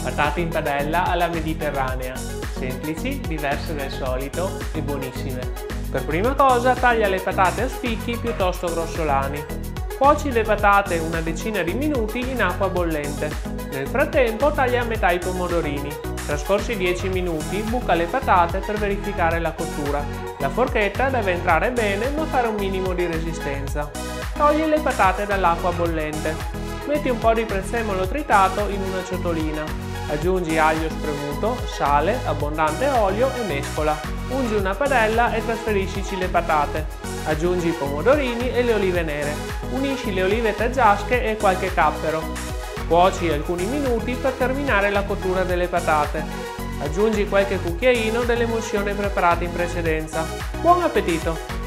Patate in padella alla mediterranea, semplici, diverse dal solito e buonissime. Per prima cosa taglia le patate a spicchi piuttosto grossolani. Cuoci le patate una decina di minuti in acqua bollente. Nel frattempo taglia a metà i pomodorini. Trascorsi 10 minuti buca le patate per verificare la cottura. La forchetta deve entrare bene ma fare un minimo di resistenza. Togli le patate dall'acqua bollente. Metti un po' di prezzemolo tritato in una ciotolina. Aggiungi aglio spremuto, sale, abbondante olio e mescola. Ungi una padella e trasferiscici le patate. Aggiungi i pomodorini e le olive nere. Unisci le olive taggiasche e qualche cappero. Cuoci alcuni minuti per terminare la cottura delle patate. Aggiungi qualche cucchiaino dell'emulsione preparata in precedenza. Buon appetito!